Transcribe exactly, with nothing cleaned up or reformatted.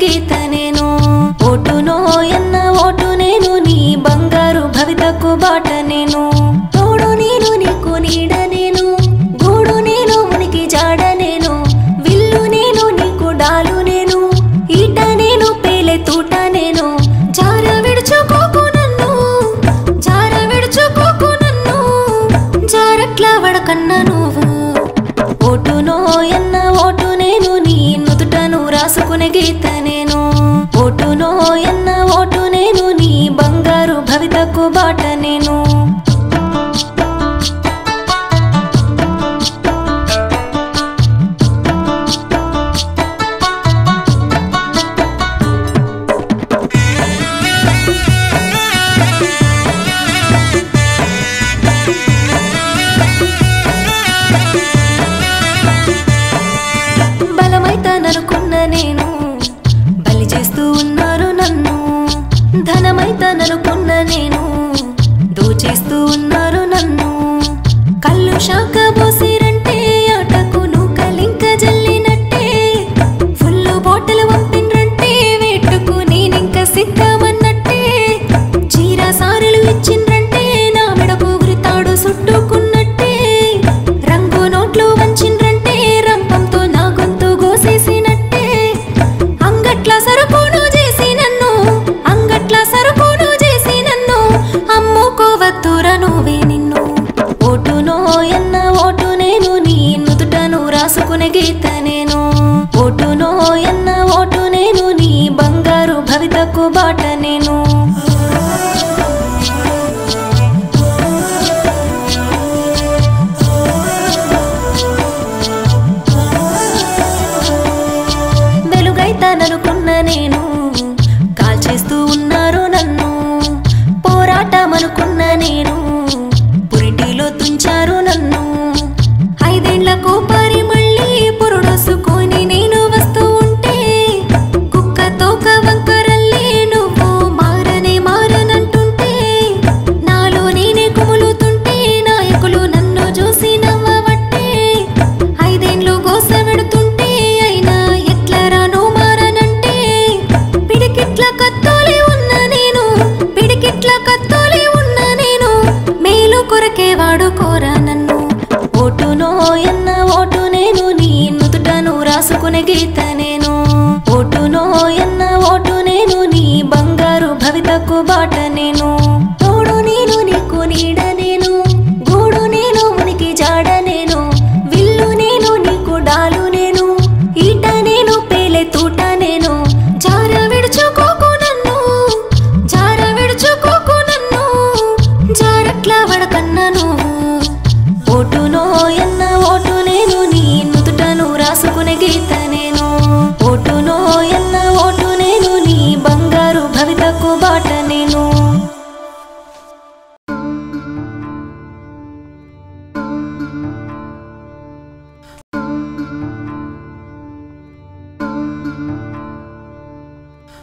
గీత నేను ఓటునో ఎన్న ఓటు నేను నీ బంగారు భవితకు బాట నేను తోడు నేను నీకు నీడ నేను గూడు నేను మునికి జాడ నేను విల్లు నేను నీకు డాలు నేను ఈట నేను పేలే తూట నేను జార విడుచుకోకు నన్ను జార విడుచుకోకు నన్ను జారట్లా వడకన్న నువ్వు ఓటునో ఎన్న ఓటు నేను నీ నుదుటను రాసుకునే గీత నేను ఓటునో ఎన్న ఓటు నేను నీ బంగారు భవితకు బాట నేను బలమైతాననుకున్న నేను బలి చేస్తూ ఉన్నారు నన్ను ధనమైతాననుకున్న నేను దోచేస్తూ ఉన్నారు నన్ను కళ్ళు శాఖ పోసిరంటే ఆటకు నూకలింక జల్లినట్టే ఫుల్లు బాటలు పంపిన్రంటే వేటుకు నేనింక సిద్ధమన్నట్టే చీర సారెలు ఇచ్చిండ్రంటే నా మెడకు ఉరితాడు చుట్టుకున్నట్టే రంగు నోట్లు వంచిండ్రంటే రంపంతో నా గొంతు గోసేసినట్టే అంగట్ల సరుకును చేసి నన్ను అంగట్ల సరుకును చేసి నన్ను అమ్ముకోవద్దురా నువ్వే నిన్ను ఓటునో ఎన్న ఓటు నేను నీ నుదుటను రాసుకునే గీత నేను ఓటునో ఎన్న ఓటు నేను నీ బంగారు భవితకు బాట నేను వెలుగైతాననుకున్న నేను కాల్చేస్తూ ఉన్నారు నన్ను పోరాటమనుకున్న నేను పురిటిలో తుంచారు నన్ను ఐదేళ్లకు పారి మళ్ళీ పురుడోసుకొని నేను వస్తూ ఉంటే కుక్క తోక వంకరల్లే నువ్వు మారనే మారనంటుంటే నాలో నేనే కుములుతుంటే నాయకులు నన్ను చూసి నవ్వబట్టే ఐదేండ్లు గోస పెడుతుంటే అయినా ఎట్లరా నువ్వు మారనంటే పిడికిట్ల కత్తోలే ఉన్న నేను పిడికిట్ల కత్తోలే ఉన్న నేను మేలు కొరకే వాడుకోరా నన్ను ఓటునో ఎన్న ఓటు నేను నీ నుదుటను రాసుకునే గీత నేను ఓటునో ఎన్న ఓటు నేను నీ బంగారు భవితకు బాట